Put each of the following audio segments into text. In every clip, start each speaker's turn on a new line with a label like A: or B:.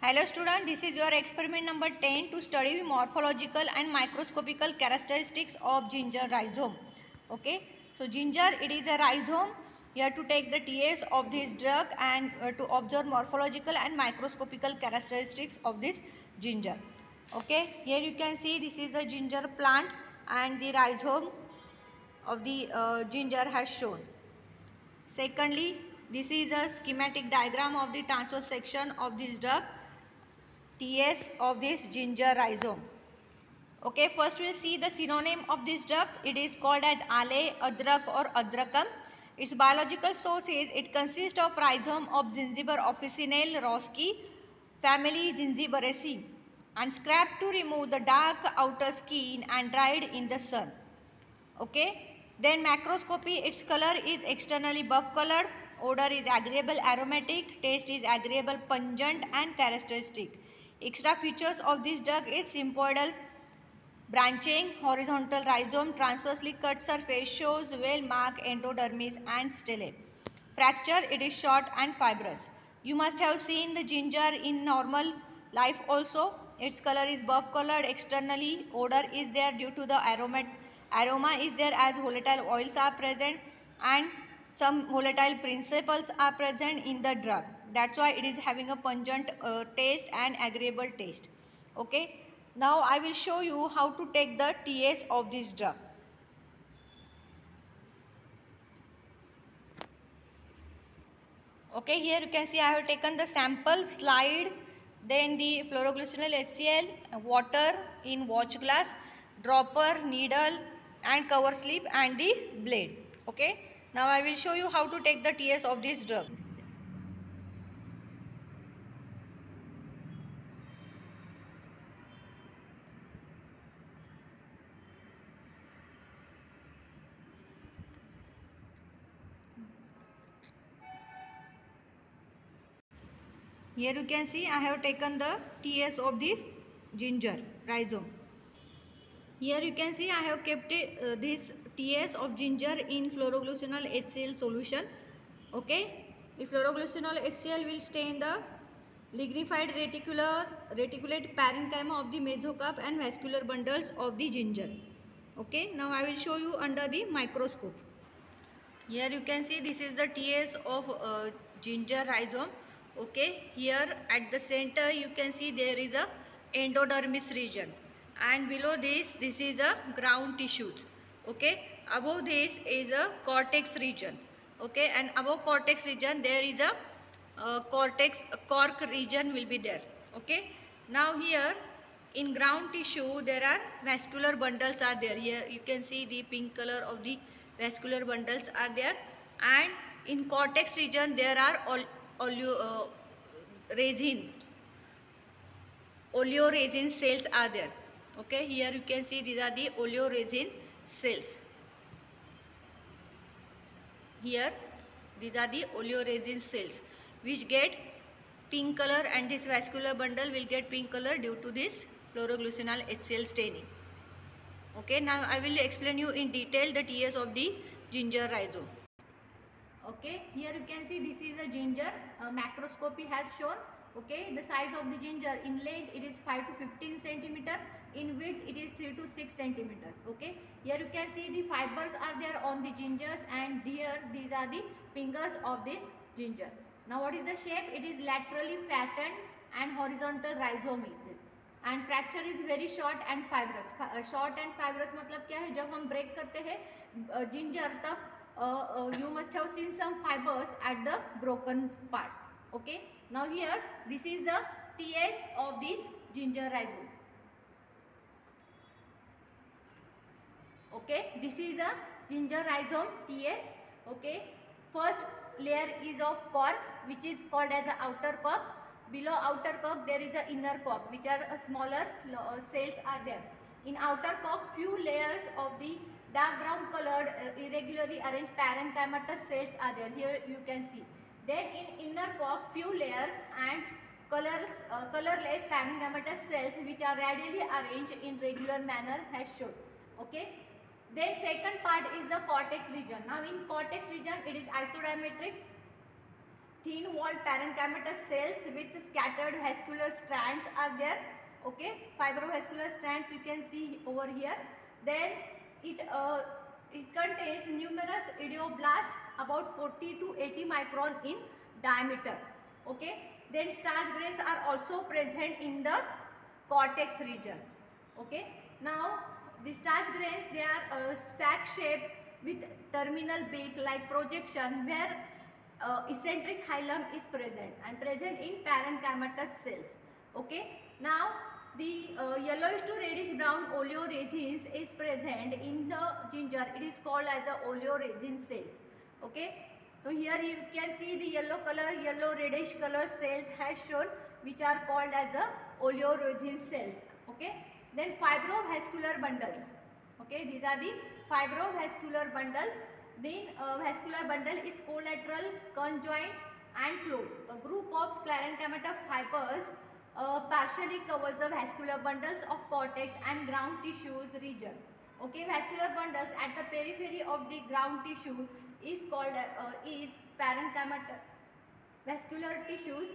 A: Hello student, this is your experiment number 10 to study morphological and microscopical characteristics of ginger rhizome. Okay, so ginger, it is a rhizome. You have to take the TS of this drug and to observe morphological and microscopical characteristics of this ginger. Okay, here you can see this is a ginger plant and the rhizome of the ginger has shown. Secondly, this is a schematic diagram of the transverse section of this drug TS of this ginger rhizome. Okay, first we'll see the synonym of this drug. It is called as Ale, Adrak or Adrakam. Its biological source is it consists of rhizome of Zingiber officinale Roski family Zingiberaceae and scraped to remove the dark outer skin and dried in the sun. Okay, then macroscopy, its color is externally buff colored, odor is agreeable aromatic, taste is agreeable pungent and characteristic. Extra features of this drug is symphoidal branching, horizontal rhizome, transversely cut surface shows well-marked endodermis and stele. Fracture, it is short and fibrous. You must have seen the ginger in normal life also. Its color is buff colored externally. Odor is there due to the aroma is there as volatile oils are present and some volatile principles are present in the drug. That's why it is having a pungent taste and agreeable taste. Okay. Now I will show you how to take the TS of this drug. Okay, here you can see I have taken the sample slide, then the fluoroglycinol HCl, water in watch glass, dropper, needle and cover slip and the blade. Okay, now I will show you how to take the TS of this drug. Here you can see I have taken the TS of this ginger rhizome. Here you can see I have kept this TS of ginger in fluoroglycinol HCl solution. Okay, the fluoroglycinol HCl will stay in the lignified reticulate parenchyma of the mesocarp and vascular bundles of the ginger. Okay, now I will show you under the microscope. Here you can see this is the TS of ginger rhizome. Okay, here at the center you can see there is a endodermis region and below this is a ground tissues. Okay, above this is a cortex region. Okay, and above cortex region there is a cork region will be there. Okay, now here in ground tissue there are vascular bundles are there. Here you can see the pink color of the vascular bundles are there, and in cortex region there are oleoresin cells are there. Okay, here you can see these are the oleoresin cells. Here these are the oleoresin cells which get pink color, and this vascular bundle will get pink color due to this fluoroglycinol HCl staining. Okay, now I will explain you in detail the TS of the ginger rhizome. Okay, here you can see this is a ginger. Macroscopy has shown. Okay, the size of the ginger in length it is 5 to 15 centimeter. In width it is 3 to 6 centimeters. Okay, here you can see the fibers are there on the gingers, and here these are the fingers of this ginger. Now what is the shape? It is laterally flattened and horizontal rhizome is it. And fracture is very short and fibrous. Short and fibrous मतलब क्या है? जब हम break करते हैं ginger तब you must have seen some fibers at the broken part. Okay. Now here this is the TS of this ginger rhizome. Okay. This is a ginger rhizome TS. Okay. First layer is of cork, which is called as a outer cork. Below outer cork there is a inner cork, which are smaller cells are there. In outer cork few layers of the dark brown colored irregularly arranged parenchymatous cells are there. Here you can see. Then in inner cork few layers and colorless parenchymatous cells which are radially arranged in regular manner has shown. Okay. Then second part is the cortex region. Now in cortex region it is isodiametric thin walled parenchymatous cells with scattered vascular strands are there. Okay, fibrovascular strands you can see over here. Then it contains numerous idioblasts about 40 to 80 micron in diameter. Okay, then starch grains are also present in the cortex region. Okay, now the starch grains, they are sac shaped with terminal beak like projection, where eccentric hilum is present and present in parenchymatous cells. Okay, now the yellowish to reddish brown oleoresins is present in the ginger. It is called as a oleoresin cells. Okay, so here you can see the yellow color, yellow reddish color cells has shown, which are called as a oleoresin cells. Okay, then fibrovascular bundles. Okay, these are the fibrovascular bundles. Then vascular bundle is collateral, conjoint and closed. A group of sclerenchyma fibers partially covers the vascular bundles of cortex and ground tissues region. Okay, vascular bundles at the periphery of the ground tissue is called is parenchyma vascular tissues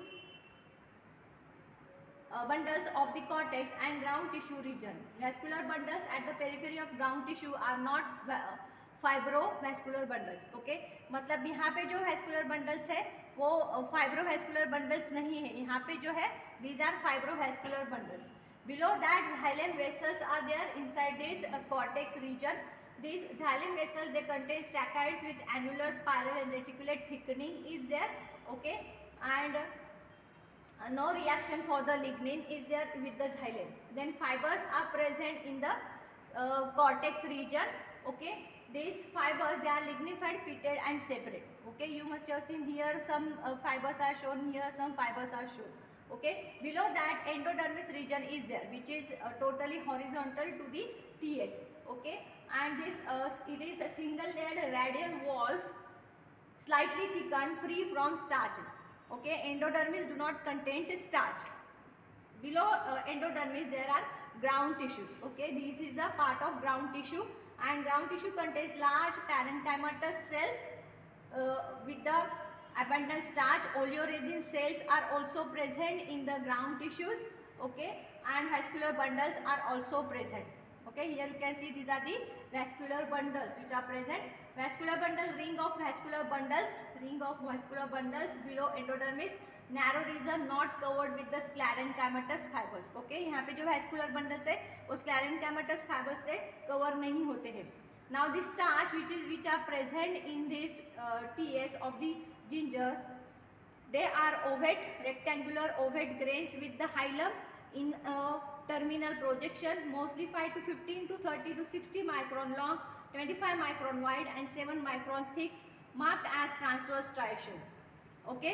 A: bundles of the cortex and ground tissue region. Vascular bundles at the periphery of ground tissue are not fibrovascular bundles. Okay, मतलब यहाँ पे जो vascular bundles है वो fibrovascular bundles नहीं है, यहाँ पे जो है these are fibrovascular bundles. Below that, xylem vessels are there inside this cortex region. These xylem vessels, they contain tracheids with annular, spiral and reticulate thickening is there. Okay, and no reaction for the lignin is there with the xylem. Then fibers are present in the cortex region. Okay, these fibers, they are lignified, pitted and separate. Okay, you must have seen here some fibers are shown, here some fibers are shown. Okay, below that endodermis region is there, which is totally horizontal to the TS. Okay, and this it is a single layered radial walls, slightly thickened, free from starch. Okay, endodermis do not contain starch. Below endodermis there are ground tissues. Okay, this is a part of ground tissue, and ground tissue contains large parenchymatous cells with the abundant starch. Oleoresin cells are also present in the ground tissues. Okay, and vascular bundles are also present. Okay, here you can see these are the vascular bundles which are present. Vascular bundle, ring of vascular bundles below endodermis, narrow region not covered with the sclerenchymatous fibers. Okay, यहाँ पे जो vascular bundles है वो sclerenchymatous fibers से cover नहीं होते हैं. Now the starch which are present in this TS of the ginger, they are ovate, rectangular ovate grains with the hilum in terminal projection, mostly 5 to 15 to 30 to 60 micron long, 25 micron wide and 7 micron thick, marked as transverse striations. Okay,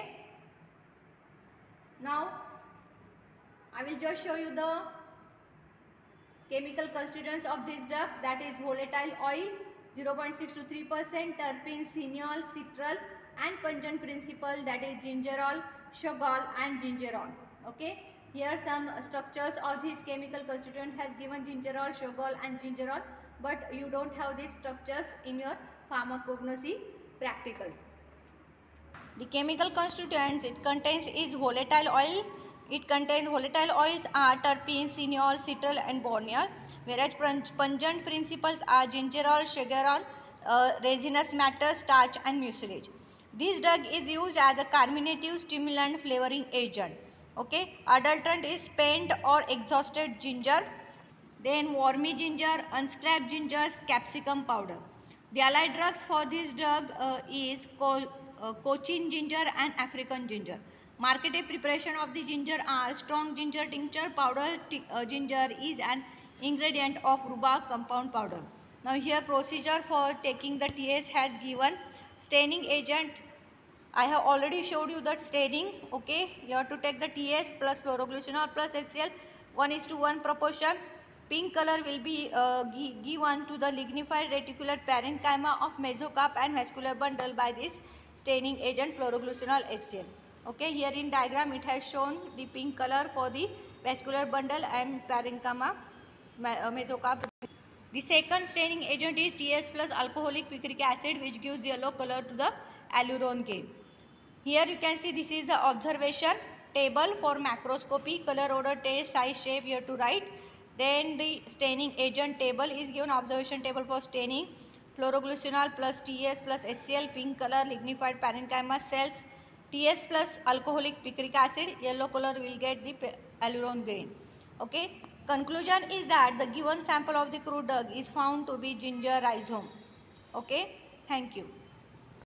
A: now I will just show you the chemical constituents of this drug, that is volatile oil 0.6 to 3%, terpenes, cineol, citral and pungent principle, that is gingerol, shogol and gingerol. Okay, here some structures of this chemical constituent has given gingerol, shogol and gingerol, but you don't have these structures in your pharmacognosy practicals. The chemical constituents it contains is volatile oil. It contains volatile oils are terpenes, cineol, citral and borneol, whereas pungent principles are gingerol, shogol, resinous matter, starch and mucilage. This drug is used as a carminative, stimulant, flavoring agent. Okay, adulterant is spent or exhausted ginger, then wormy ginger, unscraped ginger, capsicum powder. The allied drugs for this drug is Cochin ginger and African ginger. Marketed preparation of the ginger are strong ginger tincture, powder ginger is an ingredient of rhubarb compound powder. Now here procedure for taking the TS has given staining agent. I have already showed you that staining. Okay, you have to take the TS plus chloroglucinol plus HCl 1:1 proportion. Pink color will be given to the lignified reticular parenchyma of mesocarp and vascular bundle by this staining agent chloroglucinol HCl. Okay, here in diagram it has shown the pink color for the vascular bundle and parenchyma mesocarp. The second staining agent is TS plus alcoholic picric acid, which gives yellow color to the alurone cane. Here you can see this is the observation table for macroscopy. Color, odor, taste, size, shape you have to write. Then the staining agent table is given. Observation table for staining: chloroglucinol plus TS plus HCl, pink color lignified parenchyma cells, TS plus alcoholic picric acid, yellow color will get the aluron grain. Okay. Conclusion is that the given sample of the crude drug is found to be ginger rhizome. Okay. Thank you.